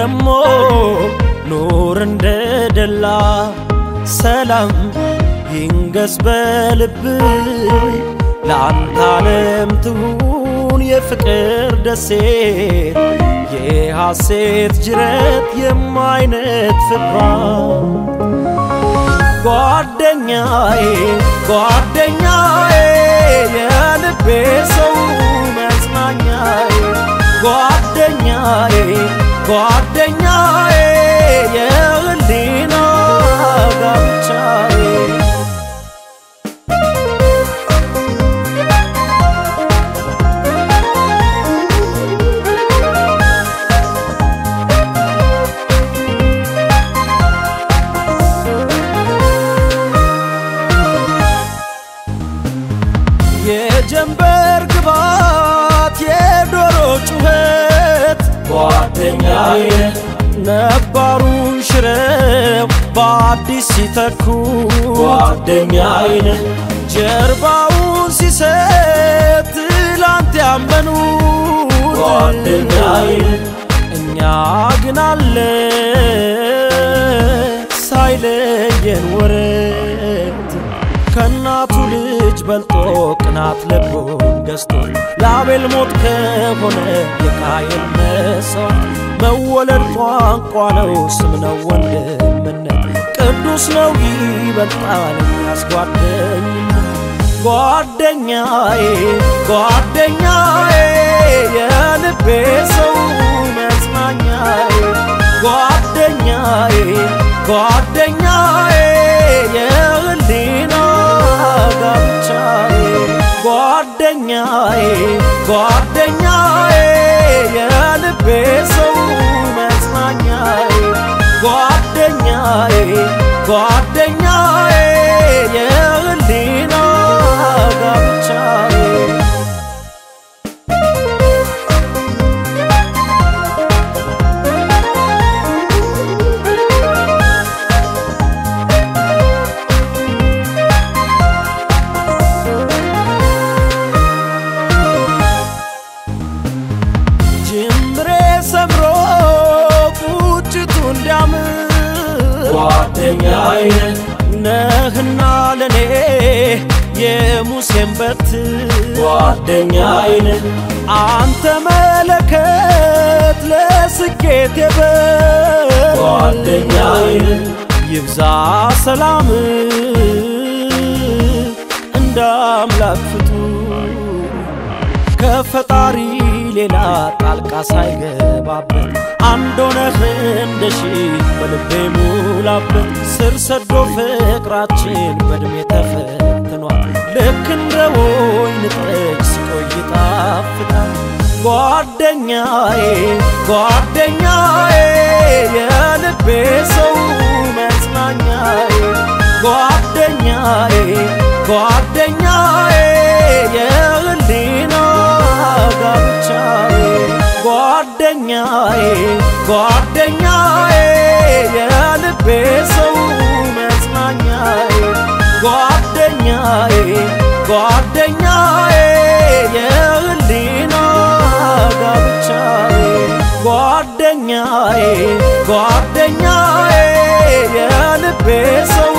ደሞ ኑር እንደደላ ሰላም ይንገስ በልብህ ላንተ ዓለም ትሁን የፍቅር ደሴት የሐሴት ጅረት የማይነት ፍቅሯ ጓደኛዬ የልቤ ሰው መጽናኛዬ ጓደኛዬ የህሊና ጋብቻዬ የጀንበር ግባት የዶሮ ጩኸት ጓደኛዬ ነባሩን ሽረው በአዲስ ሲተኩ ጓደኛዬ ጀርባውን ሲሰጥ ትላንት ያመኑ ጓደኛዬ እኛ ግን አለ ሳይለየን ወረት ከናቱ ልጅ በልጦ ቅናት ልቡን ገዝቶ ለአቤል ሞት ከሆነ የቃየል መሥዋዕት መወለድ ቋንቋ ነው ስም ነው ወንድምነት ቅዱስ ነው ይበልጣል ያስጓደኝነት ጓደኛዬ የልቤ ሰው መጽናኛዬ ጓደኛዬ የህሊና ጋብቻዬ ጓደኛዬ የልቤ ሰው መጽናኛዬ ጓደኛዬ የህሊና ጋብቻዬ ጓደኛዬ ነህና ለኔ የሙሴን በትር ጓደኛዬ አንተ መለከት ለስኬቴ በር ጓደኛዬ ይብዛ ሰላም እንደ አምላክ ፍጡር ከፈጣሪ ሌላ ጣልቃ ሳይገባበት አንድ ሆነህ እንደሺ በልቤ ሙላበት ስር ሰዶ ፍቅራችን በእድሜ ተፈትኗል ልክ እንደ ወይን ጠጅ ሲቆይ ይጣፍጣል ጓደኛዬ የልቤ ሰው መጽናኛዬ ጓደኛዬ የህሊና ጋብቻዬ ጓደኛዬ የልቤ ሰው መጽናኛዬ ጓደኛዬ የህሊና ጋብቻዬ ጓደኛዬ የልቤ ሰው